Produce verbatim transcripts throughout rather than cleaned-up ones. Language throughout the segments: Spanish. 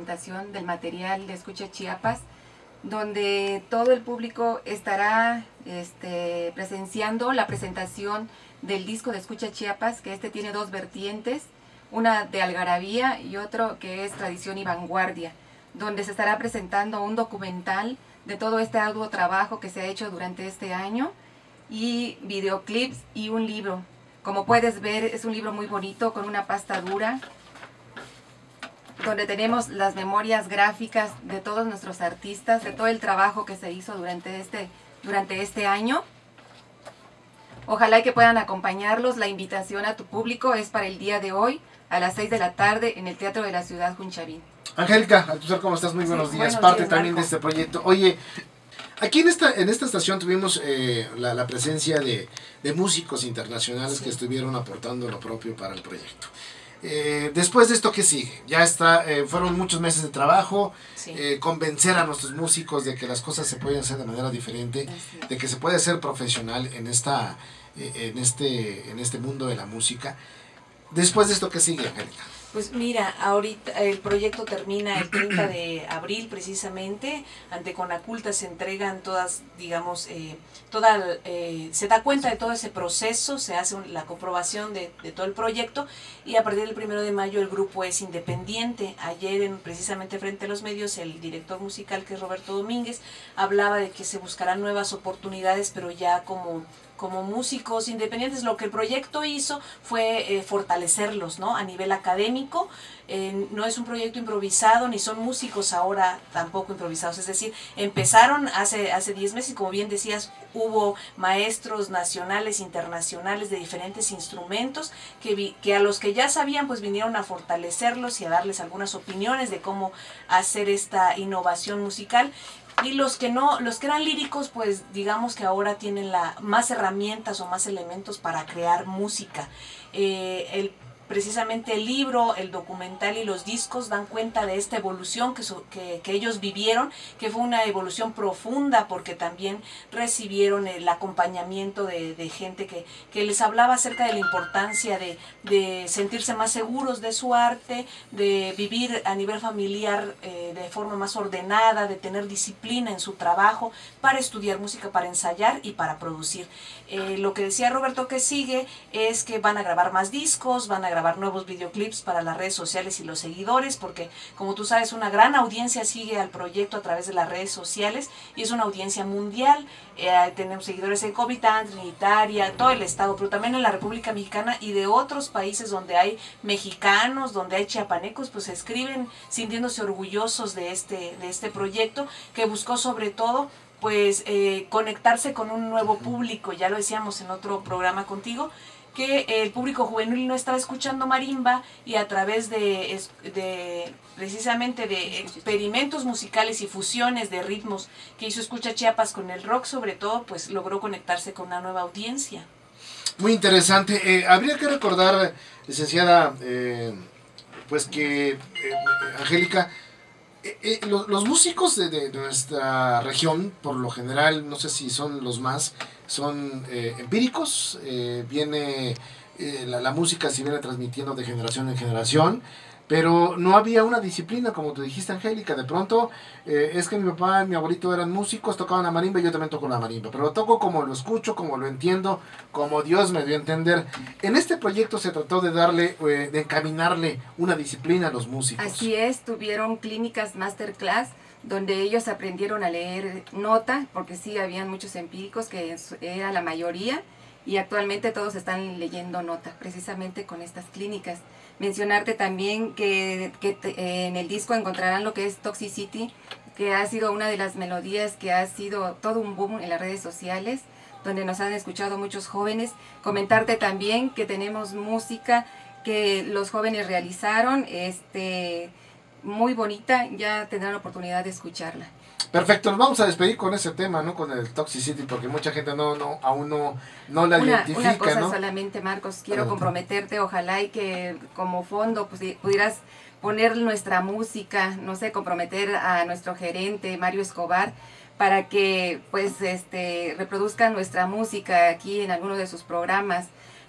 presentación del material de Escucha Chiapas, donde todo el público estará este, presenciando la presentación del disco de Escucha Chiapas, que este tiene dos vertientes, una de algarabía y otro que es tradición y vanguardia, donde se estará presentando un documental de todo este arduo trabajo que se ha hecho durante este año, y videoclips y un libro. Como puedes ver, es un libro muy bonito con una pasta dura, donde tenemos las memorias gráficas de todos nuestros artistas, de todo el trabajo que se hizo durante este, durante este año. Ojalá que puedan acompañarlos. La invitación a tu público es para el día de hoy, a las seis de la tarde, en el Teatro de la Ciudad Junchavín. Angélica Altuzar, ¿cómo estás? Muy buenos sí, días. Buenos Parte días, también Marco. de este proyecto. Oye, aquí en esta, en esta estación tuvimos eh, la, la presencia de, de músicos internacionales sí. que estuvieron aportando lo propio para el proyecto. Eh, después de esto, ¿qué sigue? Ya está, eh, fueron muchos meses de trabajo, sí. eh, convencer a nuestros músicos de que las cosas se pueden hacer de manera diferente, sí. de que se puede ser profesional en esta, eh, en este, en este mundo de la música. Después de esto, ¿qué sigue, Angélica? Pues mira, ahorita el proyecto termina el treinta de abril precisamente. Ante Conaculta se entregan todas, digamos, eh, toda, eh, se da cuenta de todo ese proceso, se hace un, la comprobación de, de todo el proyecto, y a partir del primero de mayo el grupo es independiente. Ayer, en, precisamente frente a los medios, el director musical, que es Roberto Domínguez, hablaba de que se buscarán nuevas oportunidades, pero ya como... como músicos independientes. Lo que el proyecto hizo fue eh, fortalecerlos, ¿no? A nivel académico. Eh, no es un proyecto improvisado, ni son músicos ahora tampoco improvisados. Es decir, empezaron hace hace diez meses, y como bien decías, hubo maestros nacionales, internacionales de diferentes instrumentos que, vi, que a los que ya sabían, pues vinieron a fortalecerlos y a darles algunas opiniones de cómo hacer esta innovación musical. Y los que no, los que eran líricos, pues digamos que ahora tienen la, más herramientas o más elementos para crear música. Eh, el, precisamente el libro, el documental y los discos dan cuenta de esta evolución que, so, que, que ellos vivieron, que fue una evolución profunda, porque también recibieron el acompañamiento de, de gente que, que les hablaba acerca de la importancia de, de sentirse más seguros de su arte, de vivir a nivel familiar eh, de forma más ordenada, de tener disciplina en su trabajo, para estudiar música, para ensayar y para producir. Eh, lo que decía Roberto que sigue es que van a grabar más discos, van a grabar nuevos videoclips para las redes sociales y los seguidores, porque como tú sabes, una gran audiencia sigue al proyecto a través de las redes sociales, y es una audiencia mundial. Eh, tenemos seguidores en Comitán, Trinitaria, todo el estado, pero también en la República Mexicana y de otros países donde hay mexicanos, donde hay chiapanecos, pues escriben sintiéndose orgullosos de este, de este proyecto, que buscó sobre todo pues eh, conectarse con un nuevo público. Ya lo decíamos en otro programa contigo, que el público juvenil no estaba escuchando marimba, y a través de, de precisamente de experimentos musicales y fusiones de ritmos que hizo Escucha Chiapas con el rock sobre todo, pues logró conectarse con una nueva audiencia. Muy interesante. Eh, habría que recordar, licenciada, eh, pues que, eh, Angélica, Eh, eh, los, los músicos de, de nuestra región, por lo general, no sé si son los más, son eh, empíricos, eh, viene eh, la, la música se viene transmitiendo de generación en generación, pero no había una disciplina, como tú dijiste, Angélica. De pronto, eh, es que mi papá y mi abuelito eran músicos, tocaban la marimba, y yo también toco la marimba, pero lo toco como lo escucho, como lo entiendo, como Dios me dio a entender. En este proyecto se trató de darle, eh, de encaminarle una disciplina a los músicos. Así es, tuvieron clínicas masterclass, donde ellos aprendieron a leer nota, porque sí, habían muchos empíricos, que era la mayoría, y actualmente todos están leyendo nota, precisamente con estas clínicas. Mencionarte también que, que te, eh, en el disco encontrarán lo que es Toxicity, que ha sido una de las melodías que ha sido todo un boom en las redes sociales, donde nos han escuchado muchos jóvenes. Comentarte también que tenemos música que los jóvenes realizaron, este, muy bonita, ya tendrán la oportunidad de escucharla. Perfecto, nos vamos a despedir con ese tema, ¿no? Con el Toxicity, porque mucha gente no, no, aún no, no la una, identifica, una cosa ¿no? solamente, Marcos, quiero Adelante. comprometerte, ojalá y que como fondo pues, pudieras poner nuestra música, no sé, comprometer a nuestro gerente Mario Escobar, para que pues este reproduzcan nuestra música aquí en alguno de sus programas,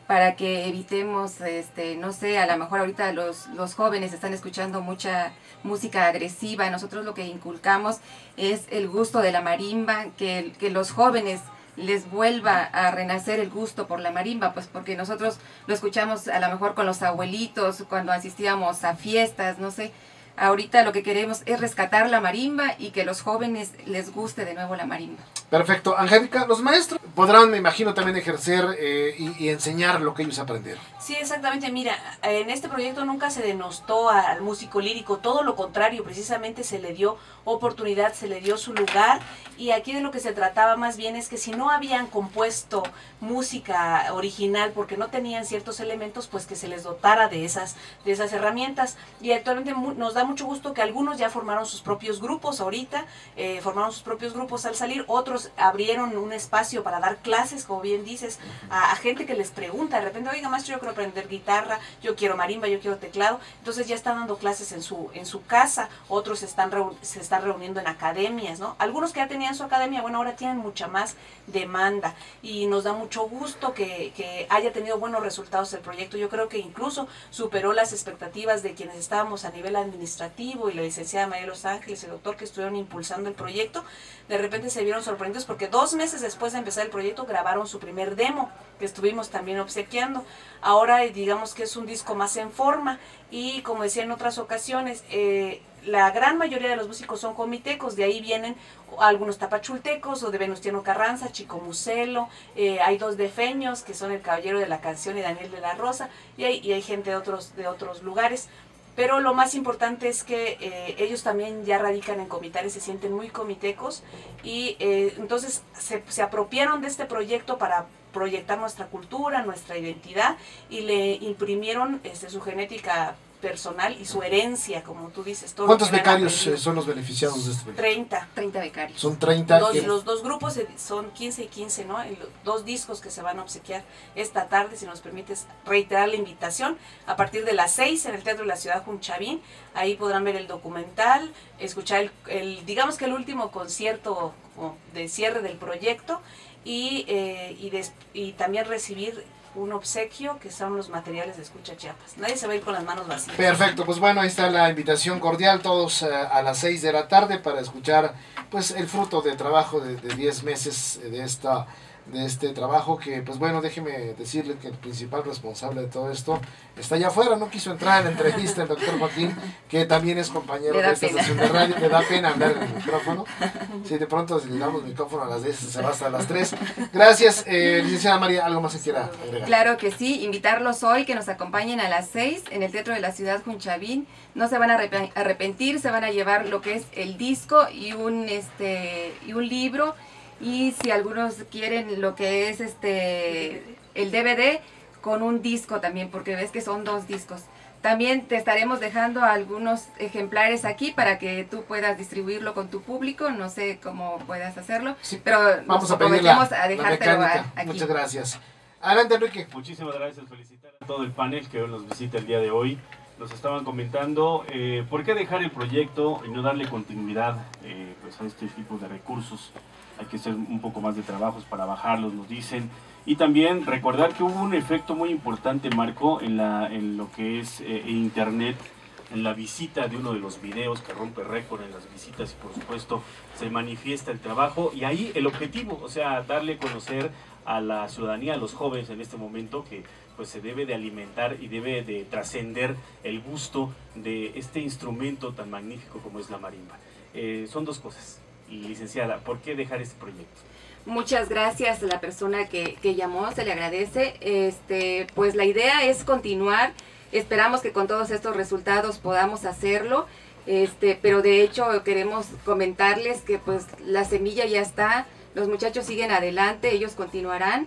para que evitemos, este, no sé, a lo mejor ahorita los, los jóvenes están escuchando mucha música agresiva. Nosotros lo que inculcamos es el gusto de la marimba, que, que los jóvenes les vuelva a renacer el gusto por la marimba, pues porque nosotros lo escuchamos a lo mejor con los abuelitos, cuando asistíamos a fiestas, no sé. Ahorita lo que queremos es rescatar la marimba y que los jóvenes les guste de nuevo la marimba. Perfecto. Angélica, los maestros podrán, me imagino, también ejercer eh, y, y enseñar lo que ellos aprendieron. Sí, exactamente. Mira, en este proyecto nunca se denostó al músico lírico, todo lo contrario, precisamente se le dio oportunidad, se le dio su lugar, y aquí de lo que se trataba más bien es que si no habían compuesto música original porque no tenían ciertos elementos, pues que se les dotara de esas, de esas herramientas. Y actualmente nos da mucho gusto que algunos ya formaron sus propios grupos ahorita, eh, formaron sus propios grupos al salir, otros abrieron un espacio para dar clases, como bien dices, a, a gente que les pregunta de repente, oiga maestro, yo quiero aprender guitarra, yo quiero marimba, yo quiero teclado. Entonces ya están dando clases en su, en su casa, otros están se están reuniendo en academias, ¿no? Algunos que ya tenían su academia, bueno, ahora tienen mucha más demanda, y nos da mucho gusto que, que haya tenido buenos resultados el proyecto. Yo creo que incluso superó las expectativas de quienes estábamos a nivel administrativo, y la licenciada María Los Ángeles y el doctor que estuvieron impulsando el proyecto. De repente se vieron sorprendidos porque dos meses después de empezar el proyecto grabaron su primer demo, que estuvimos también obsequiando. Ahora digamos que es un disco más en forma, y como decía en otras ocasiones, eh, la gran mayoría de los músicos son comitecos, de ahí vienen algunos tapachultecos o de Venustiano Carranza, Chico Muselo, eh, hay dos defeños que son el Caballero de la Canción y Daniel de la Rosa, y hay, y hay gente de otros, de otros lugares. Pero lo más importante es que eh, ellos también ya radican en Comitales, se sienten muy comitecos, y eh, entonces se, se apropiaron de este proyecto para proyectar nuestra cultura, nuestra identidad, y le imprimieron este, su genética personal y su herencia, como tú dices. Todo ¿Cuántos becarios eh, son los beneficiados de este proyecto? treinta. treinta becarios. Son treinta. Los, que... los dos grupos son quince y quince, ¿no? El, dos discos que se van a obsequiar esta tarde, si nos permites reiterar la invitación, a partir de las seis en el Teatro de la Ciudad Junchavín. Ahí podrán ver el documental, escuchar el, el digamos que el último concierto de cierre del proyecto, y, eh, y, des, y también recibir un obsequio que son los materiales de Escucha Chiapas. Nadie se va a ir con las manos vacías. Perfecto, pues bueno, ahí está la invitación cordial, todos uh, a las seis de la tarde para escuchar pues el fruto de trabajo de, de diez meses de esta de este trabajo, que pues bueno, déjeme decirle que el principal responsable de todo esto está allá afuera, no quiso entrar en la entrevista el doctor Joaquín, que también es compañero de esta estación de radio. Le da pena hablar en el micrófono, si de pronto le damos micrófono a las diez, se va hasta las tres. Gracias, eh, licenciada María, ¿algo más se quiera agregar? Claro que sí, invitarlos hoy que nos acompañen a las seis en el Teatro de la Ciudad Junchavín. No se van a arrepentir, se van a llevar lo que es el disco y un, este, y un libro. Y si algunos quieren lo que es este el D V D con un disco también, porque ves que son dos discos. También te estaremos dejando algunos ejemplares aquí para que tú puedas distribuirlo con tu público. No sé cómo puedas hacerlo, sí, pero vamos nos a comprometemos a dejártelo aquí. Muchas gracias. Adelante, Enrique. Muchísimas gracias, felicitar a todo el panel que nos visita el día de hoy. Nos estaban comentando eh, por qué dejar el proyecto y no darle continuidad eh, pues a este tipo de recursos. Hay que hacer un poco más de trabajos para bajarlos, nos dicen. Y también recordar que hubo un efecto muy importante, Marco, en, la, en lo que es eh, internet, en la visita de uno de los videos que rompe récord en las visitas, y por supuesto se manifiesta el trabajo, y ahí el objetivo, o sea, darle a conocer a la ciudadanía, a los jóvenes en este momento, que pues se debe de alimentar y debe de trascender el gusto de este instrumento tan magnífico como es la marimba. Eh, son dos cosas. Y licenciada, ¿por qué dejar este proyecto? Muchas gracias a la persona que, que llamó, se le agradece. Este, pues la idea es continuar, esperamos que con todos estos resultados podamos hacerlo, este, pero de hecho queremos comentarles que pues la semilla ya está, los muchachos siguen adelante, ellos continuarán.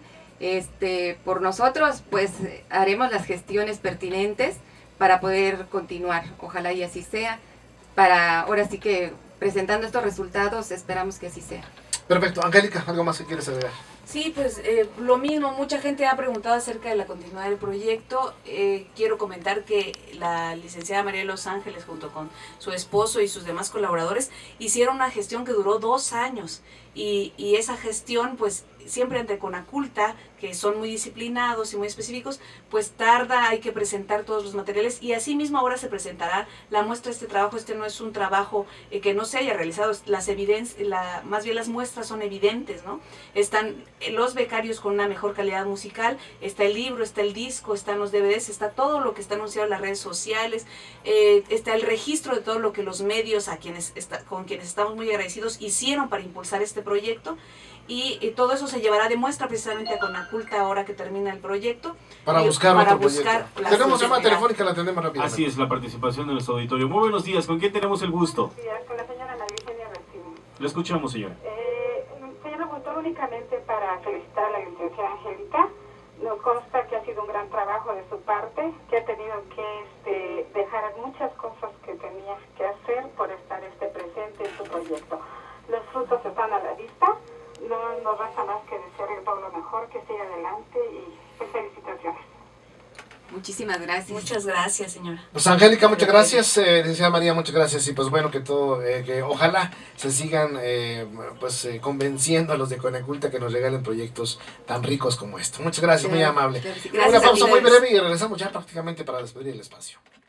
Este, por nosotros pues haremos las gestiones pertinentes para poder continuar, ojalá y así sea, para ahora sí que presentando estos resultados, esperamos que así sea. Perfecto. Angélica, ¿algo más que quieres agregar? Sí, pues eh, lo mismo, mucha gente ha preguntado acerca de la continuidad del proyecto. Eh, quiero comentar que la licenciada María Los Ángeles, junto con su esposo y sus demás colaboradores, hicieron una gestión que duró dos años. Y, y esa gestión, pues, siempre ante Conaculta, que son muy disciplinados y muy específicos, pues tarda, hay que presentar todos los materiales y así mismo ahora se presentará la muestra de este trabajo. Este no es un trabajo eh, que no se haya realizado, las evidencias, la, más bien las muestras son evidentes, ¿no? Están los becarios con una mejor calidad musical, está el libro, está el disco, están los D V Ds, está todo lo que está anunciado en las redes sociales, eh, está el registro de todo lo que los medios a quienes está, con quienes estamos muy agradecidos hicieron para impulsar este proyecto. Y, y todo eso se llevará de muestra precisamente a Conaculta ahora que termina el proyecto. Para y, buscar para otro buscar proyecto. Tenemos llamada telefónica, la atendemos rápidamente. Así es la participación de nuestro auditorio. Muy buenos días, ¿con quién tenemos el gusto? Buenos días, con la señora María Eugenia Racimo. Lo escuchamos, señora. Eh, señora Gustavo, únicamente para felicitar a la licenciada Angélica. Nos consta que ha sido un gran trabajo de su parte, que ha tenido que este, dejar muchas cosas que tenía que hacer por estar este presente en su proyecto. Los frutos están a la vista. No nos resta más que desearle todo lo mejor, que siga adelante y pues felicitaciones. Muchísimas gracias. Muchas gracias, señora. Pues Angélica, muchas gracias, eh, licenciada María, muchas gracias, y pues bueno, que todo, eh, que ojalá se sigan eh, pues eh, convenciendo a los de Conaculta que nos regalen proyectos tan ricos como esto. Muchas gracias, muy amable. Gracias. Una Gracias a pausa ti, muy Leves. breve y regresamos ya prácticamente para despedir el espacio.